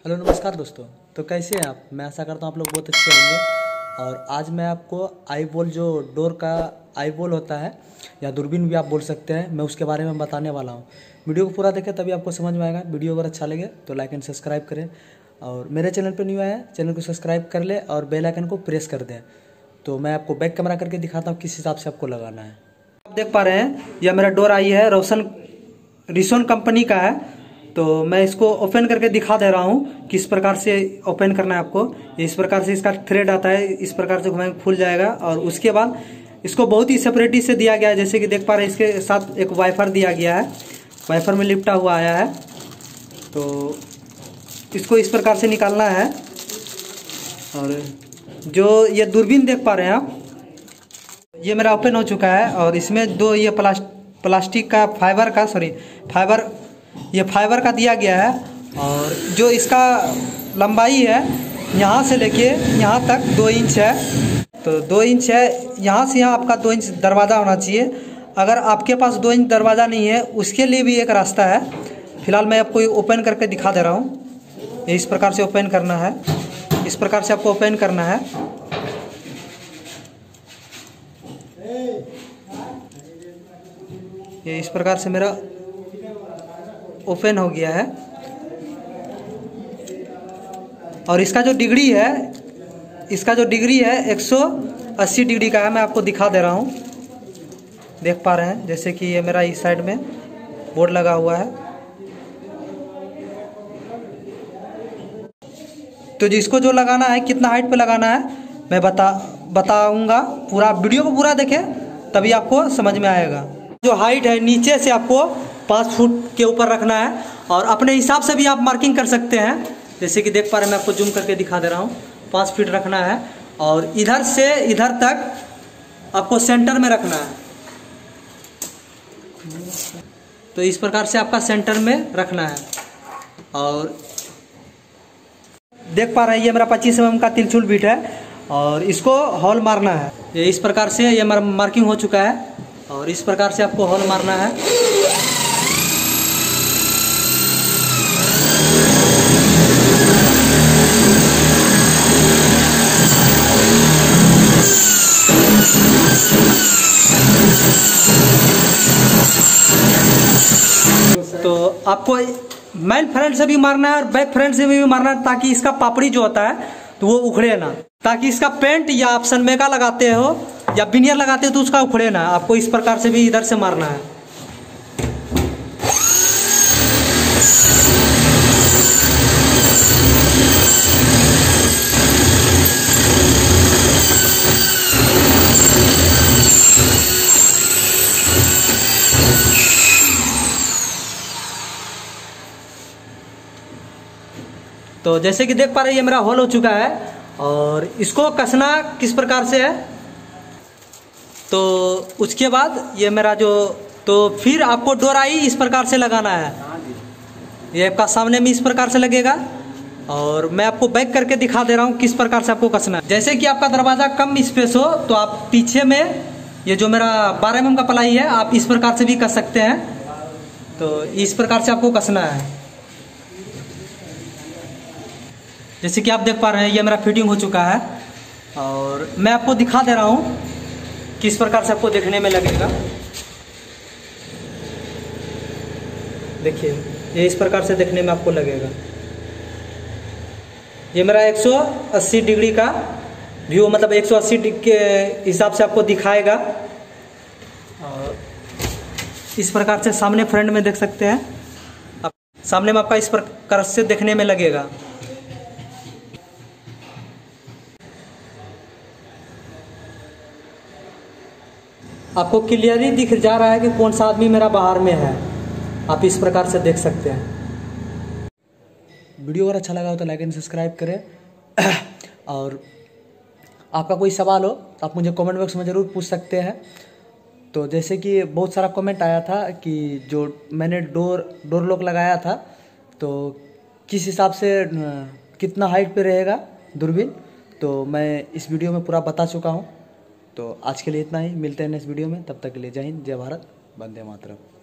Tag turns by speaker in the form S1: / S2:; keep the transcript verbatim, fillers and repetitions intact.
S1: Hello नमस्कार दोस्तों। तो कैसे हैं आप? मैं आशा करता हूँ आप लोग बहुत अच्छे होंगे। और आज मैं आपको आई बॉल जो डोर का आई बॉल होता है या दूरबीन भी आप बोल सकते हैं, मैं उसके बारे में बताने वाला हूँ। वीडियो को पूरा देखें तभी आपको समझ में आएगा। वीडियो अगर अच्छा लगे तो लाइक एंड सब्सक्राइब करें, और मेरे चैनल पर न्यू आया है चैनल को सब्सक्राइब कर ले और बेल आइकन को प्रेस कर दें। तो मैं आपको बैक कैमरा करके दिखाता हूँ किस हिसाब से आपको लगाना है। आप देख पा रहे हैं यह मेरा डोर आई है, रोशन रिसोन कंपनी का है। तो मैं इसको ओपन करके दिखा दे रहा हूँ किस प्रकार से ओपन करना है आपको। इस प्रकार से इसका थ्रेड आता है, इस प्रकार से घुमाएंगे खुल जाएगा। और उसके बाद इसको बहुत ही सेपरेटी से दिया गया है, जैसे कि देख पा रहे हैं इसके साथ एक वाइफर दिया गया है, वाइफर में लिपटा हुआ आया है। तो इसको इस प्रकार से निकालना है। और जो ये दूरबीन देख पा रहे हैं आप, ये मेरा ओपन हो चुका है। और इसमें दो ये प्लास्ट प्लास्टिक का फाइबर का सॉरी फाइबर ये फाइबर का दिया गया है। और जो इसका लंबाई है यहाँ से लेके यहाँ तक दो इंच है। तो दो इंच है, यहाँ से यहाँ आपका दो इंच दरवाज़ा होना चाहिए। अगर आपके पास दो इंच दरवाज़ा नहीं है उसके लिए भी एक रास्ता है। फिलहाल मैं आपको ओपन करके दिखा दे रहा हूँ। ये इस प्रकार से ओपन करना है, इस प्रकार से आपको ओपन करना है। ये इस प्रकार से मेरा ओपन हो गया है। और इसका जो डिग्री है इसका जो डिग्री है एक सौ अस्सी डिग्री का है। मैं आपको दिखा दे रहा हूँ, देख पा रहे हैं जैसे कि ये मेरा इस साइड में बोर्ड लगा हुआ है। तो जिसको जो लगाना है, कितना हाइट पे लगाना है मैं बता बताऊंगा। पूरा वीडियो को पूरा देखें तभी आपको समझ में आएगा। जो हाइट है नीचे से आपको पाँच फुट के ऊपर रखना है। और अपने हिसाब से भी आप मार्किंग कर सकते हैं, जैसे कि देख पा रहे हैं। मैं आपको जूम करके दिखा दे रहा हूँ। पाँच फीट रखना है और इधर से इधर तक आपको सेंटर में रखना है। तो इस प्रकार से आपका सेंटर में रखना है। और देख पा रहे हैं ये मेरा पच्चीस एम एम का तिलचुल बीट है और इसको हॉल मारना है। ये इस प्रकार से ये मार्किंग हो चुका है और इस प्रकार से आपको हॉल मारना है। तो आपको मेन फ्रंट से भी मारना है और बैक फ्रंट से भी मारना है, ताकि इसका पापड़ी जो होता है तो वो उखड़े ना। ताकि इसका पेंट या आप सनमेका लगाते हो या बिनियर लगाते हो तो उसका उखड़े ना। आपको इस प्रकार से भी इधर से मारना है। तो जैसे कि देख पा रहे हैं ये मेरा होल हो चुका है। और इसको कसना किस प्रकार से है, तो उसके बाद ये मेरा जो तो फिर आपको डोराई इस प्रकार से लगाना है। ये आपका सामने में इस प्रकार से लगेगा। और मैं आपको बैक करके दिखा दे रहा हूँ किस प्रकार से आपको कसना है। जैसे कि आपका दरवाज़ा कम स्पेस हो तो आप पीछे में ये जो मेरा बारह एम एम का प्लाई है आप इस प्रकार से भी कस सकते हैं। तो इस प्रकार से आपको कसना है। जैसे कि आप देख पा रहे हैं ये मेरा फिटिंग हो चुका है। और मैं आपको दिखा दे रहा हूँ किस प्रकार से आपको देखने में लगेगा। देखिए ये इस प्रकार से देखने में आपको लगेगा। ये मेरा एक सौ अस्सी डिग्री का व्यू, मतलब एक सौ अस्सी डिग्री के हिसाब से आपको दिखाएगा। और इस प्रकार से सामने फ्रंट में देख सकते हैं आप, सामने में आपका इस प्रकार से देखने में लगेगा। आपको क्लियरली दिख जा रहा है कि कौन सा आदमी मेरा बाहर में है, आप इस प्रकार से देख सकते हैं। वीडियो अगर अच्छा लगा हो तो लाइक एंड सब्सक्राइब करें। और आपका कोई सवाल हो तो आप मुझे कमेंट बॉक्स में ज़रूर पूछ सकते हैं। तो जैसे कि बहुत सारा कमेंट आया था कि जो मैंने डोर डोर लॉक लगाया था तो किस हिसाब से कितना हाइट पे रहेगा दूरबीन, तो मैं इस वीडियो में पूरा बता चुका हूँ। तो आज के लिए इतना ही, मिलते हैं नेक्स्ट वीडियो में। तब तक के लिए जय हिंद, जय भारत, वंदे मातरम।